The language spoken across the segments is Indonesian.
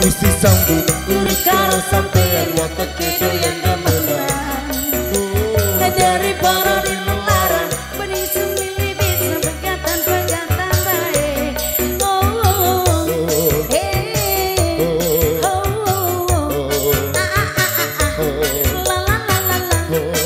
Gusti sambut urip karo sampeyan watak kedoyan gamelan. Dari para di larang benih semili bisa pegatan bae. Oh, hey, oh, la la la la la,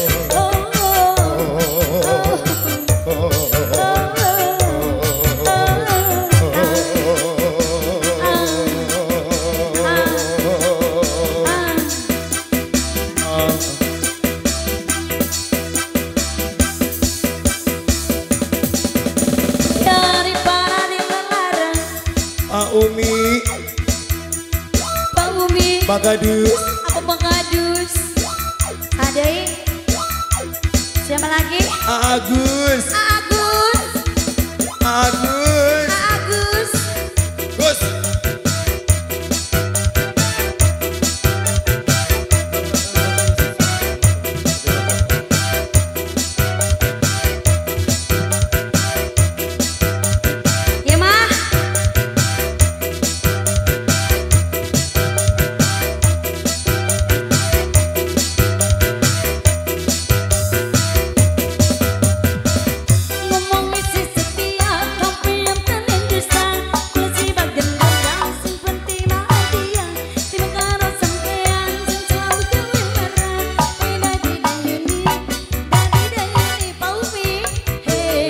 Umi Pak Umi, Bagadus apa Pak Kadus? Adai, siapa lagi? Agus Agus, Agus Agus. Gus Ya mah. Ngomong isi setia, tapi yang terlindesan. Kula si bagian orang sing penting bahagia. Tiba karo sampean sing selalu kewimaran. Dadi dayuni Pak Umi. Hey,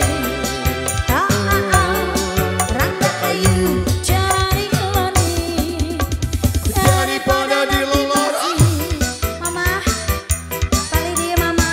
Rangga ayu cari lani. Daripada di lelor Mama, kali dia mama.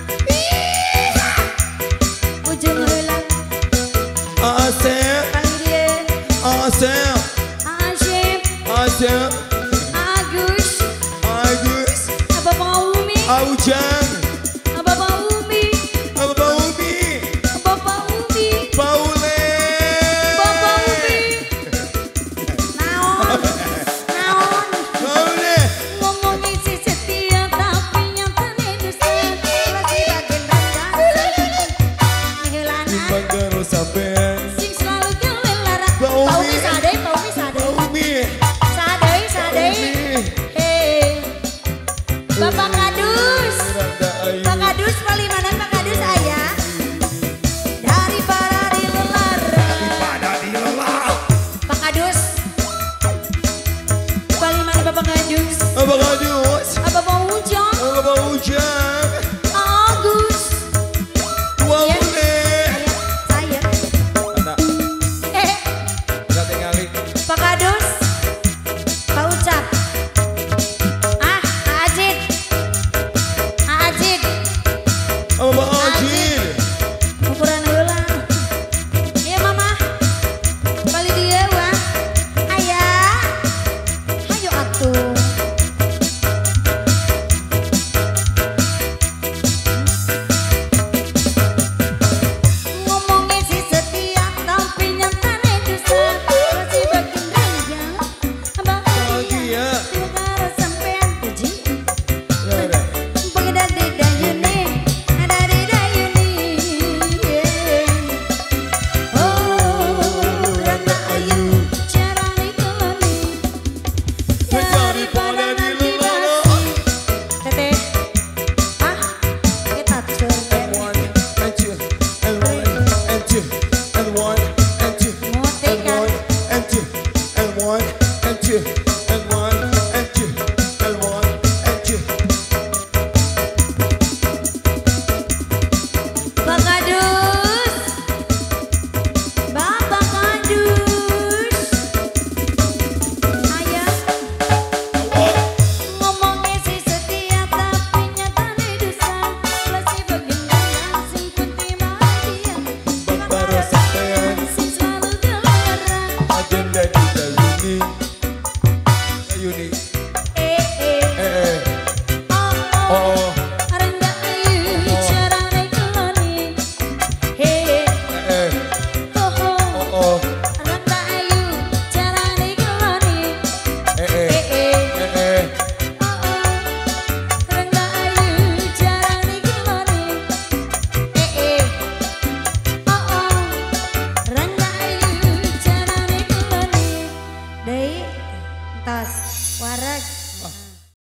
Ujung hilang Asep kali dia. Asep Asyik, Asep Agus, Agus Abah Pak Umi, Aujang Abah Pak Umi, Abah Umi Abah Pak Umi, Paule Abah Pak Umi. Naon, naon. Paule Ngomong isi setia tapi yang terlindesan. Masih bagian dagang kehilangan. Timbang karo sampean Sing selalu kelelara. Pak Umi. Pak Umi sadai, Pak tos wareg